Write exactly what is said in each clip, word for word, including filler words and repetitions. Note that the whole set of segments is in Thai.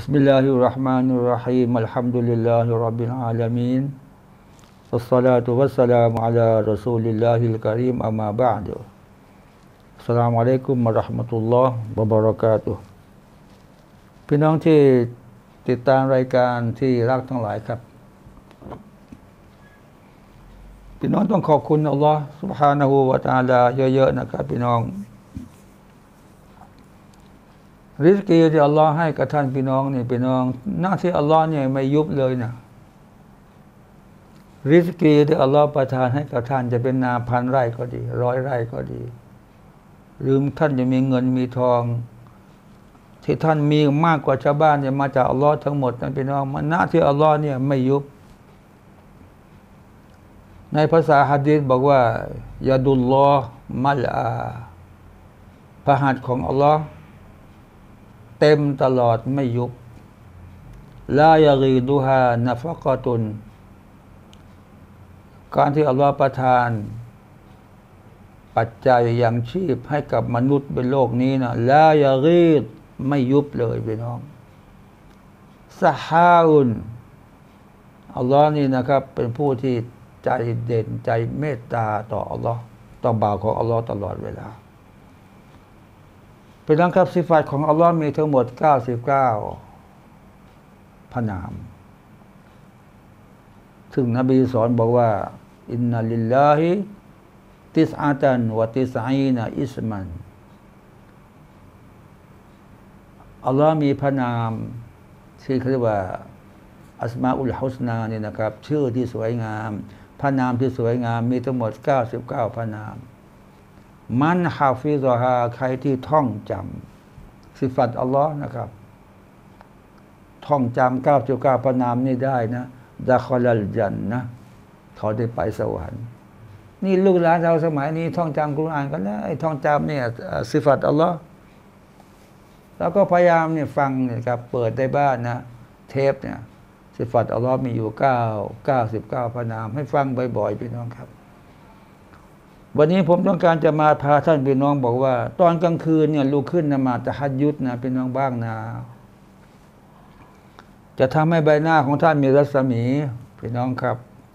Bismillahirrahmanirrahim. Alhamdulillahirabbil alamin. Wassalatu wassalamu ala Rasulillahil karim amma ba'du. Assalamualaikum warahmatullahi wabarakatuh. พี่น้องที่ติดตามรายการที่รักทั้งหลายครับพี่น้องต้องขอบคุณอัลลอฮ์ سبحانه และ تعالى เยอะๆนะครับพี่น้องริสกีที่อัลลอฮ์ให้กับท่านพี่น้องนี่พี่น้องหน้าที่อัลลอฮ์เนี่ยไม่ยุบเลยนะริสกีที่อัลลอฮ์ประทานให้กับท่านจะเป็นนาพันไร่ก็ดีร้อยไร่ก็ดีหรือท่านจะมีเงินมีทองที่ท่านมีมากกว่าชาวบ้านเนี่ยมาจากอัลลอฮ์ทั้งหมดนะพี่น้องมันหน้าที่อัลลอฮ์เนี่ยไม่ยุบในภาษาหะดีษบอกว่ายาดุลลอฮ์มัลอาพระหัตถ์ของอัลลอฮ์เต็มตลอดไม่ยุบลายารีดูฮานะฟะกะตุนการที่อัลลอฮ์ประทานปัจจัยยังชีพให้กับมนุษย์บนโลกนี้นะลายารีดไม่ยุบเลยพี่น้องซะฮาอุนอัลลอฮ์นี่นะครับเป็นผู้ที่ใจเด่นใจเมตตาต่ออัลลอฮ์ต่อบ่าวของอัลลอฮ์ตลอดเวลาเป็นทั้งครับสิฟัตของอัลลอฮ์มีทั้งหมดเก้าสิบเก้าพระนามซึ่งนบีสอนบอกว่าอินนัลลิลลาฮิติสอาตันวะติสอีนะอิสมันอัลลอฮ์มีพระนามที่เรียกว่าอัสมาอุลฮุสนาเนี่ยนะครับชื่อที่สวยงามพระนามที่สวยงามมีทั้งหมดเก้าสิบเก้าพระนามมันฮาฟิซอฮาใครที่ท่องจำสิฟัตอัลลอฮ์นะครับท่องจำเก้าสิบเก้าพระนามนี่ได้นะดะคอลัลญันนะเขาได้ไปสวรรค์นี่ลูกหลานเราสมัยนี้ท่องจำกุรอานกันแล้วไอ้ท่องจำเนี่ยสิฟัตอัลลอฮ์แล้วก็พยายามเนี่ยฟังเนี่ยครับเปิดได้บ้านนะเทปเนี่ยสิฟัตอัลลอฮ์มีอยู่เก้าเก้าสิบเก้าพระนามให้ฟังบ่อยๆพี่น้องครับวันนี้ผมต้องการจะมาพาท่านพี่น้องบอกว่าตอนกลางคืนเนี่ยลุกขึ้นนมาตะฮัจญุดนะพี่น้องบ้างนะจะทำให้ใบหน้าของท่านมีรัศมีพี่น้องครับ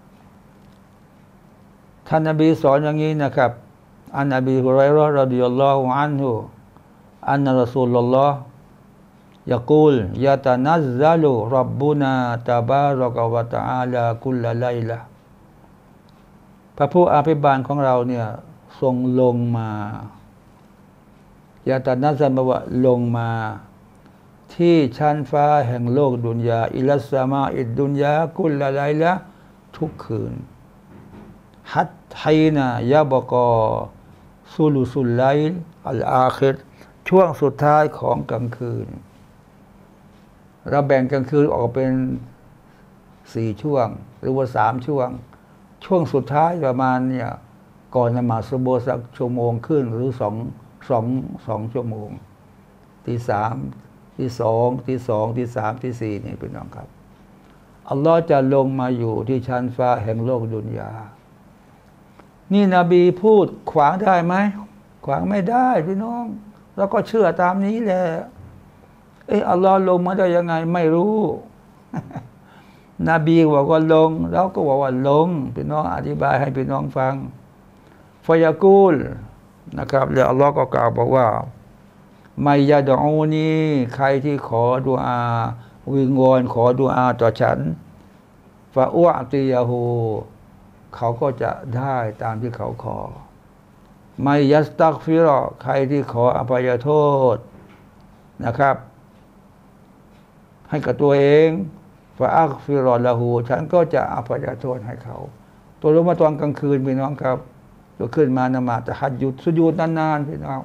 ท่านนบีสอนอย่างนี้นะครับอันนบีฮุรัยเราะห์รอฎิยัลลอฮุอันฮุอันนะรอซูลุลลอฮ์ยะกูลยะตะนัซซัลุร็อบบุนาตะบารอกะวะตะอาลากุลละไลละพระผู้อภิบาลของเราเนี่ยทรงลงมายาตานัสซันบอกว่าลงมาที่ชั้นฟ้าแห่งโลกดุนยาอิลัสสามาอิดดุนยากุลละไลละทุกคืนฮัตไทนายาบกอซุลุสุลไลล์อัลอาคิรช่วงสุดท้ายของกลางคืนเราแบ่งกลางคืนออกเป็นสี่ช่วงหรือว่าสามช่วงช่วงสุดท้ายประมาณเนี่ยก่อนนมาซุโบสักชั่วโมงขึ้นหรือสองสองสองชั่วโมงที่สามที่สองที่สองที่สามที่สี่นี่พี่น้องครับอัลลอฮ์จะลงมาอยู่ที่ชั้นฟ้าแห่งโลกดุนยานี่นบีพูดขวางได้ไหมขวางไม่ได้พี่น้องแล้วก็เชื่อตามนี้แหละเอออัลลอฮ์ลงมาได้ยังไงไม่รู้นบีบอกว่าลงแล้วก็บอกว่าลงพี่น้องอธิบายให้พี่น้องฟังฟยากูลนะครับแล้วอัลลอฮ์ก็กล่าวบอกว่าไมยาดอูนีใครที่ขอดุอาวิงวอนขอดุอาต่อฉันฟาอุอติยาฮูเขาก็จะได้ตามที่เขาขอไมยัสตักฟิรอใครที่ขออภัยโทษนะครับให้กับตัวเองฟาอักฟิรอละหูฉันก็จะอภัยโทษให้เขาตัวรู้มาตอนกลางคืนพี่น้องครับลุกขึ้นมานมาตะฮัจญุดสุญูดนานๆพี่น้อง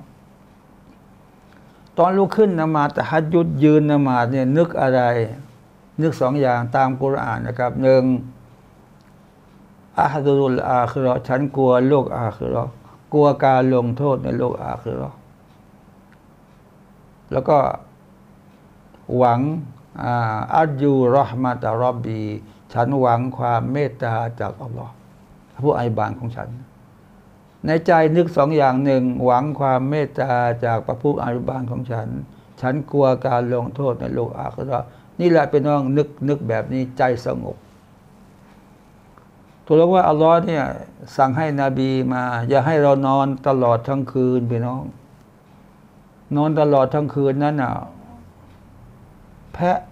ตอนลุกขึ้นนมาตะฮัจญุดยืนนมาดเนี่ยนึกอะไรนึกสองอย่างตามกุรอานนะครับหนึ่งอะฮดุลอาคิเราะห์ฉันกลัวโลกอาคิเราะห์กลัวการลงโทษในโลกอาคิเราะห์แล้วก็หวังอัจยูรอห์มะตะร็อบบีฉันหวังความเมตตาจากอัลลอฮ์ผู้อภิบาลของฉันในใจนึกสองอย่างหนึ่งหวังความเมตตาจากพระผู้อภิบาลของฉันฉันกลัวการลงโทษในโลกอาคิเราะห์นี่แหละเป็นน้องนึกนึกแบบนี้ใจสงบถูกแล้วว่าอัลลอฮ์เนี่ยสั่งให้นบีมาอย่าให้เรานอนตลอดทั้งคืนพี่น้องนอนตลอดทั้งคืนนั้นน่ะแพะ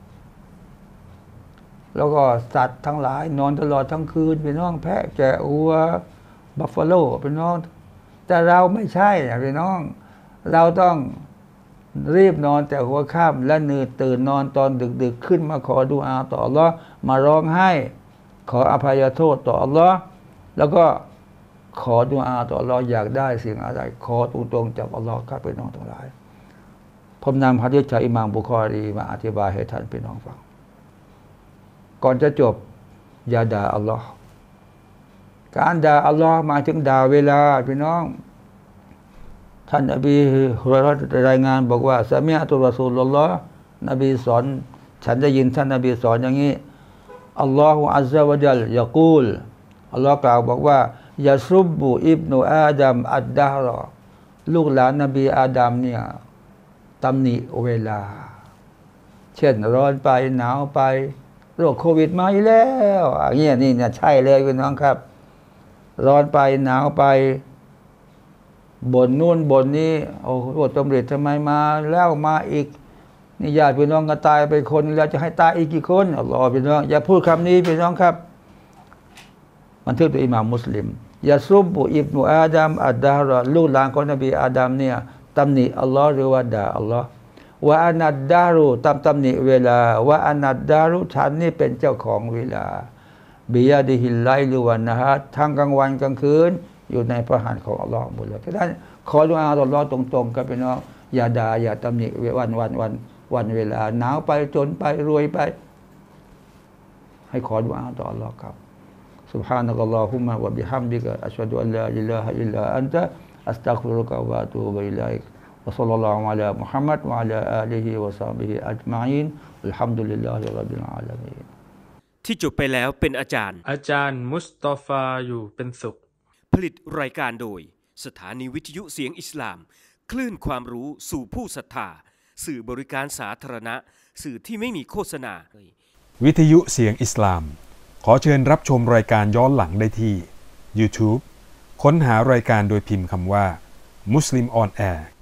แล้วก็สัตว์ทั้งหลายนอนตลอดทั้งคืนพี่น้องแพะแกะวัวบัฟฟาโลพี่น้องแต่เราไม่ใช่พี่น้องเราต้องรีบนอนแต่หัวค่ำและนืดตื่นนอนตอนดึกๆขึ้นมาขอดุอาต่ออัลลอฮ์มาร้องไห้ขออภัยโทษต่ออัลลอฮ์แล้วก็ขอดุอาต่ออัลลอฮ์อยากได้สิ่งอะไรขอตรงๆจากอัลลอฮ์ครับพี่น้องทั้งหลายผมนำหะดีษจากอิหม่ามบุคอรีมาอธิบายให้ท่านพี่น้องฟังก่อนจะจบอย่าด่าอัลลอฮ์การด่าอัลลอฮ์มาถึงด่าเวลาพี่น้องท่านนบีฮุรอยเราะห์รายงานบอกว่าซะมีอะตุรอซูลุลลอฮ์นบีสอนฉันได้ยินท่านนบีสอนอย่างนี้อัลลอฮฺอัลลอฮฺวะจัลยะกูลอัลลอฮ์กล่าวบอกว่ายะซุบบุอิบนุอาดัมอัดดะฮรอลูกหลานนบีอาดัมเนี่ยตำหนิเวลาเช่นร้อนไปหนาวไปโรคโควิดมาอีกแล้วอย่างเงี้ยนี่เนี่ยใช่เลยพี่น้องครับร้อนไปหนาวไปบ่นนู่นบ่นนี้โอ้โหตำรวจทำไมมาแล้วมาอีกนี่ญาติพี่น้องก็ตายไปคนแล้วจะให้ตายอีกกี่คนอัลลอฮฺพี่น้องอย่าพูดคำนี้พี่น้องครับบันทึกโดยอิหม่ามมุสลิมยาซุบบุอิบนุอาดัมอัดดะฮรอลูกหลานของนบีอาดัมเนี่ยตำหนิอัลลอฮ์หรือว่าด่าอัลลอฮ์ว่าอนัดดารุตำตำหนิเวลาว่าอนัดดารุฉันนี่เป็นเจ้าของเวลาบิยาดิฮิลไลลุวันนะฮะทั้งกลางวันกลางคืนอยู่ในพระหัตถ์ของอัลลอฮ์หมดเลยฉะนั้นขอดุอาต่ออัลลอฮ์ตรงๆกับพี่น้องอย่าด่าอย่าตำหนิวันวันวันวันเวลาหนาวไปจนไปรวยไปให้ขอดุอาต่ออัลลอฮ์ครับ سبحانك اللهم وبحمدك أشهد أن لا إله إلا أنت أستغفرك وأتوب إليك وصلى الله على محمد وعلى آله وصحبه أجمعين الحمد لله رب العالمين ที่จบไปแล้วเป็นอาจารย์อาจารย์มุสตอฟาอยู่เป็นสุขผลิตรายการโดยสถานีวิทยุเสียงอิสลามคลื่นความรู้สู่ผู้ศรัทธาสื่อบริการสาธารณะสื่อที่ไม่มีโฆษณาวิทยุเสียงอิสลามขอเชิญรับชมรายการย้อนหลังได้ที่ YouTube ค้นหารายการโดยพิมพ์คำว่า Muslim on Air